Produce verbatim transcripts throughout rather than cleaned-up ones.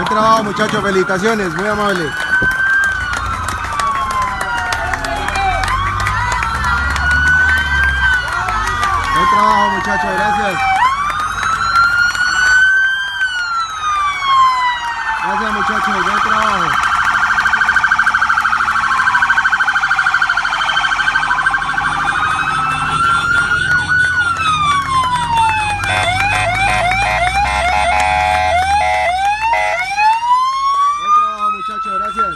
trabajo, muchachos, felicitaciones, muy amable. Buen trabajo, muchachos, gracias. Gracias, muchachos, buen trabajo. Buen trabajo, muchachos, gracias.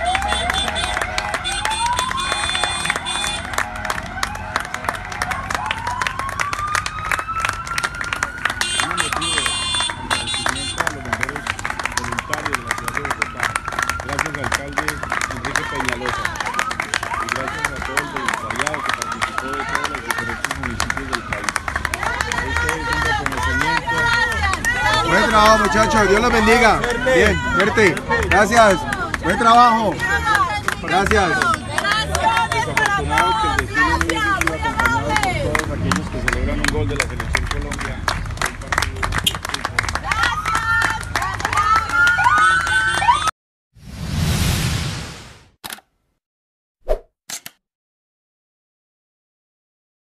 Gracias al alcalde Enrique Peñalosa y gracias a todo el voluntariado que participó de todos los diferentes municipios del país. Este es un reconocimiento. Buen trabajo, muchachos, Dios los bendiga. Bien, fuerte, gracias. Buen trabajo. Gracias. Desafortunado que el destino no hubiese sido acompañado por todos aquellos que celebran un gol de la selección.